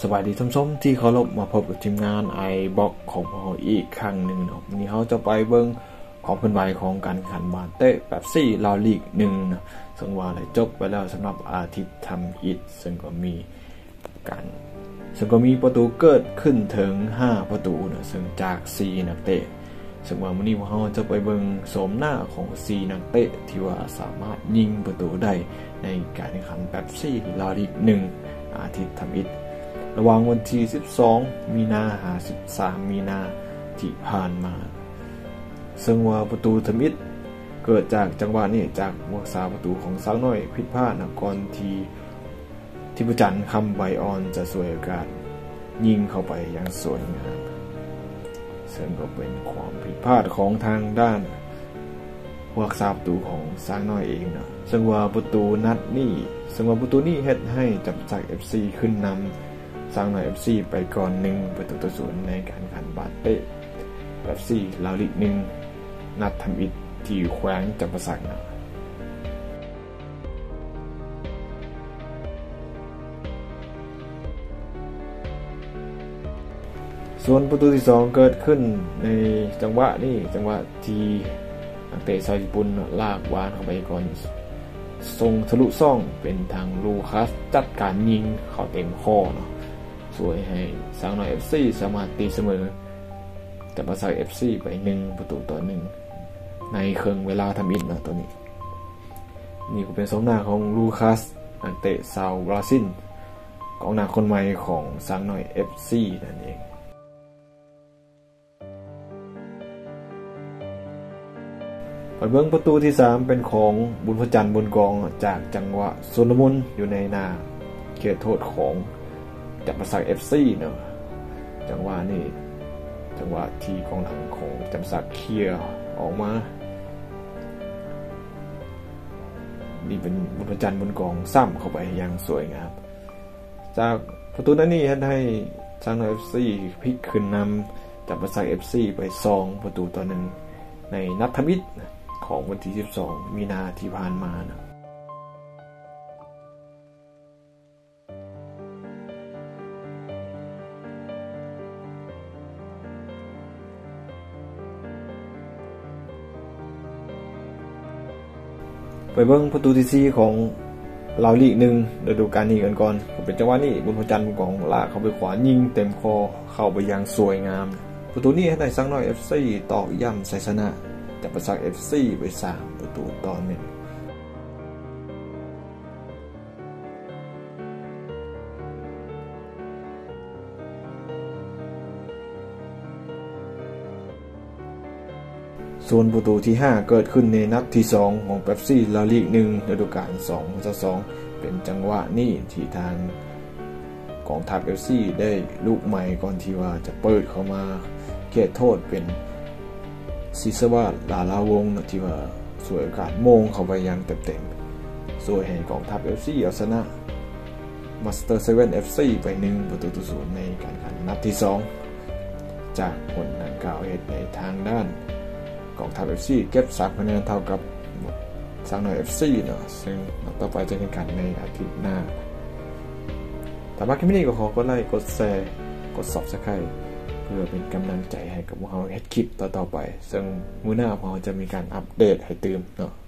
สวัสดีท่านผู้ชมที่เคารพมาพบกับทีมงานไอบล็อกของเราอีกครั้งหนึ่งเนาะวันนี้เขาจะไปเบิ่งของเป็นใบของการแข่งขันบาเต้แบบซี่ลาวลีก1นะซึ่งว่าได้จบไปแล้วสำหรับอาทิตย์ทำอิฐซึ่งก็มีประตูเกิดขึ้นถึง5ประตูนะซึ่งจาก4นักเตะซึ่งว่าวันนี้พวกเราจะไปเบิ่งโฉมหน้าของ4นักเตะที่ว่าสามารถยิงประตูได้ในการแข่งขันแบบซี่ลาวลีก1อาทิตย์ทำอิฐระหว่างวันที่12มีนาหา13มีนาที่ผ่านมาซึ่งว่าประตูทำอิฐเกิดจากจังหวะนี้จากรักษาประตูของสาวน้อยผิดพลาดนะก่อนที่ผู้จัดคำใบออนจะสวยโอกาสยิงเข้าไปอย่างสวยงามซึ่งก็เป็นความผิดพลาดของทางด้านรักษาประตูของสาวน้อยเองนะซึ่งว่าประตูนี้เฮ็ดให้จับจาก FC ขึ้นนำสร้างหน่อย FC ไปก่อน1ประตูต่อ0ในการแข่งขันบาเต้แบบซี่ลาวลีก1นัดทำอิฐที่แขวงจำปาสักนะส่วนประตูที่2เกิดขึ้นในจังหวะที่นักเตะชาวญี่ปุ่นลากวานเข้าไปก่อนส่งทะลุซ่องเป็นทางลูคัสจัดการยิงเข้าเต็มข้อเนาะสวยให้สร้างหน่อย FC สามารถตีเสมอแต่มาใส่ FC ไป1ประตูต่อ1ในครึ่งเวลาทำอิฐนะตัวนี้นี่ก็เป็นสมหน้าของลูคัสนักเตะชาวบราซิลกองหน้าคนใหม่ของสร้างหน่อย FC นั่นเองไปเบิ่งประตูที่3เป็นของบุญพจันทร์บนกองจากจังหวะสุนทรมุนอยู่ในหน้าเขตโทษของจับประสัก FC เนาะจังหวะที่กองหลังของจับประสักเคลียร์ออกมานี่เป็นบุญพจันทร์บนกองซ้ำเข้าไปอย่างสวยงามจากประตูนั้นนี่ให้ทาง FC พลิกขึ้นนำจับประสัก FC ไป2ประตูต่อ1ในนัดทำอิฐของวันที่12มีนาที่ผ่านมานะไปเบิ่งประตูที่4ของลาวลีก1ฤดูกาลนี้กันก่อนก็เป็นจังหวะนี้บุญพจันทร์ของลากเข้าไปขวายิงเต็มคอเข้าไปอย่างสวยงามประตูนี้ให้ได้สักหน่อย FC ตอกย้ำชัยชนะจับประสัก FC ไป3ประตูต่อ1ส่วนประตูที่5เกิดขึ้นในนัดที่2ของเป๊ปซี่ลาลีก1ฤดูกาล2-2เป็นจังหวะนี้ที่ทางกองทัพ FC ได้ลูกใหม่ก่อนที่ว่าจะเปิดเข้ามาเขตโทษเป็นซิซาวะลาลาวงที่ว่าสวยโอกาสโมงเข้าไปอย่างเต็มๆสวยให้กองทัพ FC เอาชนะมาสเตอร์7 FC ไป1ประตูต่อ0ในการแข่งขันนัดที่2จากผลดังกล่าวเหตุในทางด้านกองทัพ FC เก็บ3คะแนนเท่ากับสร้างหน่อย FC เนาะซึ่งต่อไปจะแข่งขันในอาทิตย์หน้าแต่ว่าคลิปนี้ก็ขอกดไลค์กดแชร์กด Subscribe เพื่อเป็นกำลังใจให้กับพวกเราเฮ็ดคลิปต่อๆไปซึ่งมื้อหน้าพวกเราจะมีการอัปเดตให้ตื่นเนาะ